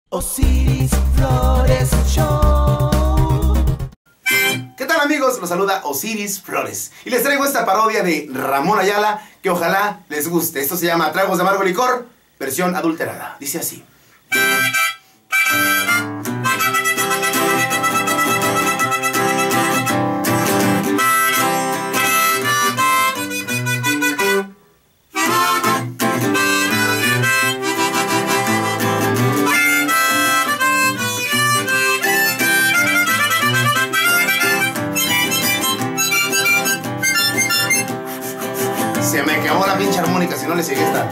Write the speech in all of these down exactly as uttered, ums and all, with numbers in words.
Osiris Flores Show. ¿Qué tal, amigos? Los saluda Osiris Flores y les traigo esta parodia de Ramón Ayala que ojalá les guste. Esto se llama Tragos de Amargo Licor, versión adulterada. Dice así. Se me quemó la pinche armónica, si no le sigue esta.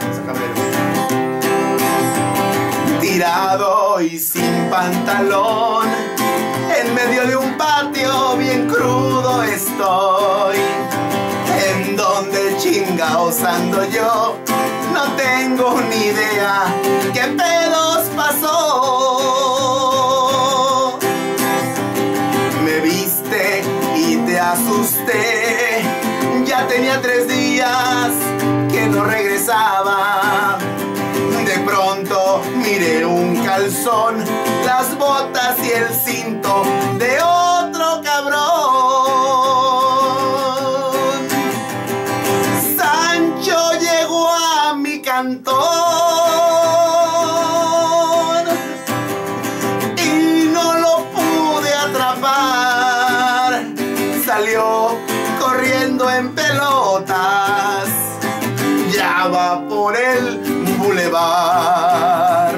Tirado y sin pantalón, en medio de un patio bien crudo estoy. En donde chingaos ando yo, no tengo ni idea qué pedos pasó. Me viste y te asusté. Ya tenía tres días que no regresaba. De pronto miré un calzón, las botas y el cinto de otro cabrón. Sancho llegó a mi cantón y no lo pude atrapar. Salió corriendo en pelotas, ya va por el bulevar.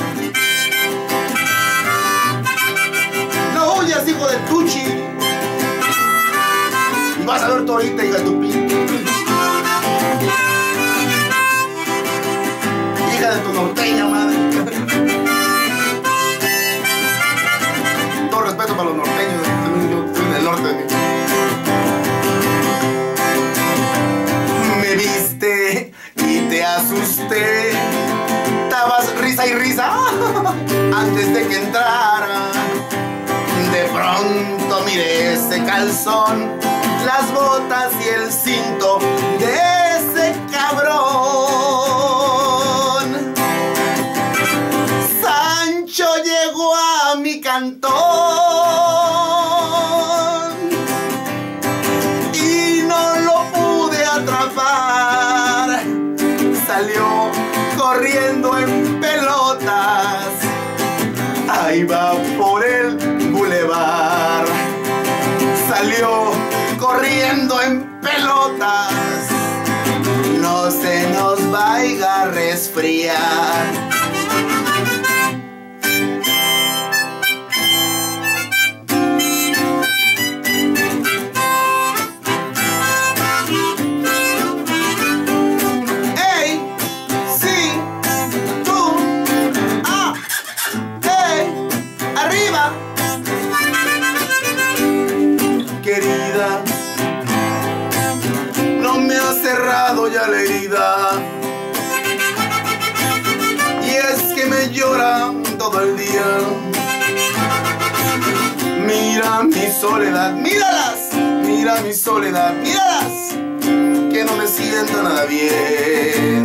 No huyas, hijo de Tucci, y vas a ver tú ahorita, hija de tu pinche. Hija de tu norteña, madre. Todo respeto para los norteños, también yo estoy del norte de mi. Y te asusté, estabas risa y risa antes de que entrara. De pronto miré ese calzón, las botas y el cinto de ese cabrón. Sancho llegó a mi cantón y no lo pude atrapar. Salió corriendo en pelotas, ahí va por el bulevar. Salió corriendo en pelotas, no se nos vaya a resfriar. Querida, no me ha cerrado ya la herida, y es que me lloran todo el día. Mira mi soledad, míralas, mira mi soledad, míralas, que no me siento nada bien.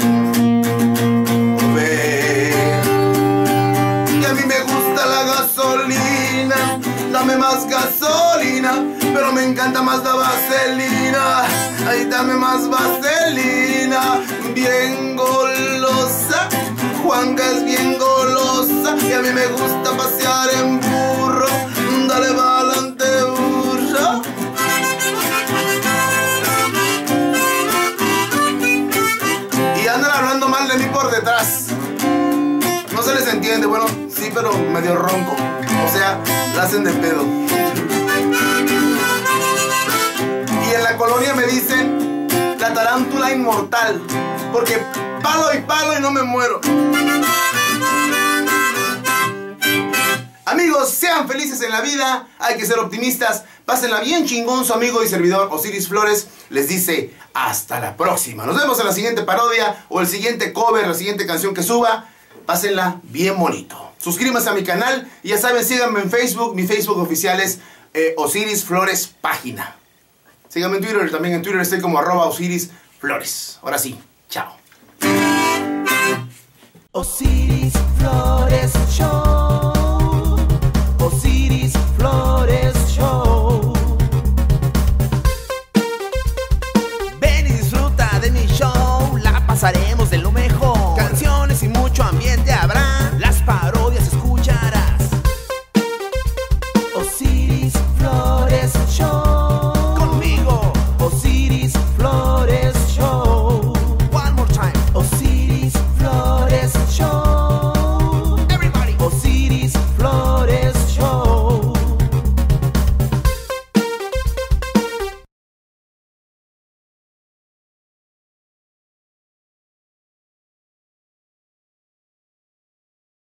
Ve, que a mí me gusta la gasolina, dame más gasolina, pero me encanta más la vaselina. Ay, dame más vaselina. Bien golosa, Juanca es bien golosa, y a mí me gusta pasear en burro. Dale pa'lante, burro. Y andan hablando mal de mí por detrás. No se les entiende, bueno, sí, pero medio ronco. O sea, la hacen de pedo. Y en la colonia me dicen la tarántula inmortal, porque palo y palo y no me muero. Amigos, sean felices en la vida, hay que ser optimistas. Pásenla bien chingón. Su amigo y servidor Osiris Flores les dice hasta la próxima. Nos vemos en la siguiente parodia o el siguiente cover, la siguiente canción que suba. Pásenla bien bonito. Suscríbanse a mi canal y ya saben, síganme en Facebook. Mi Facebook oficial es eh, Osiris Flores Página. Síganme en Twitter, también en Twitter estoy como arroba Osiris Flores. Ahora sí, chao. Osiris Flores Show. pasaremos